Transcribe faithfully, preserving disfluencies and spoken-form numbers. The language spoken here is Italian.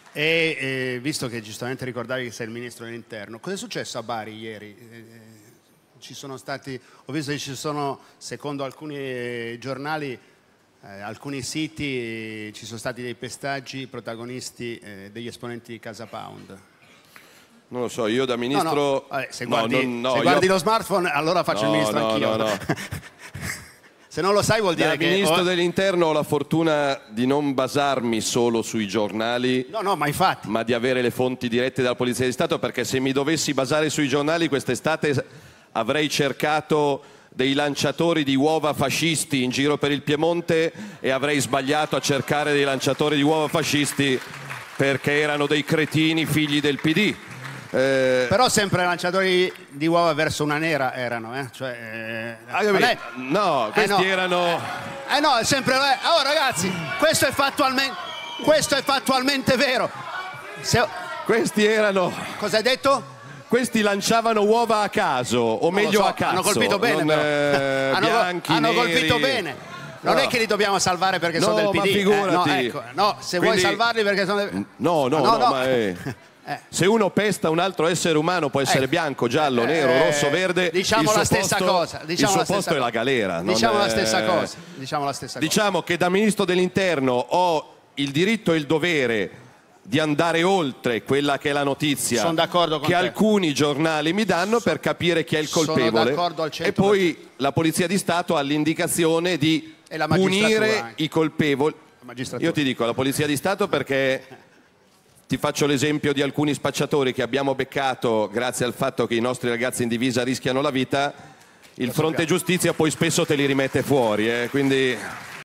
E eh, visto che giustamente ricordavi che sei il ministro dell'interno, cosa è successo a Bari ieri? Eh, ci sono stati, ho visto che ci sono, secondo alcuni giornali, eh, alcuni siti, eh, ci sono stati dei pestaggi protagonisti eh, degli esponenti di Casa Pound. Non lo so, io da ministro... No, no. Vabbè, se guardi, no, non, no, se io... guardi lo smartphone, allora faccio no, il ministro no, anch'io. No, no. Se non lo sai vuol dire da che... ministro ho... dell'interno ho la fortuna di non basarmi solo sui giornali, no, no, ma infatti, ma di avere le fonti dirette dalla Polizia di Stato, perché se mi dovessi basare sui giornali quest'estate avrei cercato dei lanciatori di uova fascisti in giro per il Piemonte e avrei sbagliato a cercare dei lanciatori di uova fascisti perché erano dei cretini figli del P D. Eh, però sempre lanciatori di uova verso una nera erano, eh? Cioè, eh, ah, è... no, questi eh no. erano... Eh no, è sempre... Oh ragazzi, questo è fattualmente, questo è fattualmente vero. Se... Questi erano... Cosa hai detto? Questi lanciavano uova a caso, o non meglio so, a cazzo. Hanno colpito bene, non, però. Eh, hanno, bianchi, hanno neri. colpito bene. Non no. è che li dobbiamo salvare perché no, sono del P D. Ma figurati. Eh, no, ecco, no, se Quindi... vuoi salvarli perché sono del... No, no, no, no, no. ma è... Eh. Se uno pesta un altro essere umano può essere eh. bianco, giallo, eh. nero, rosso, verde. Diciamo la stessa posto, cosa. Diciamo il la suo posto stessa è la galera. Diciamo non la è... stessa cosa. Diciamo la stessa diciamo cosa. che da ministro dell'interno ho il diritto e il dovere di andare oltre quella che è la notizia Sono d'accordo con che te. alcuni giornali mi danno so, per capire chi è il colpevole. Sono d'accordo al cento per cento. E poi la Polizia di Stato ha l'indicazione di punire anche. i colpevoli. La Io ti dico la Polizia di Stato perché ti faccio l'esempio di alcuni spacciatori che abbiamo beccato grazie al fatto che i nostri ragazzi in divisa rischiano la vita. Il fronte giustizia poi spesso te li rimette fuori, eh, quindi...